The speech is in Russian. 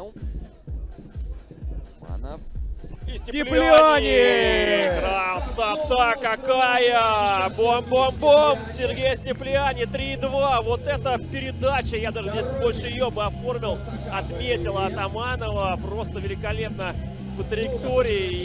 понял. Атаманов. И Степляне! Красота какая! Бом-бом-бом! Сергей Степляне, 3-2. Вот это передача. Я даже здесь больше ее бы оформил. Отметила Атаманова. Просто великолепно по траектории.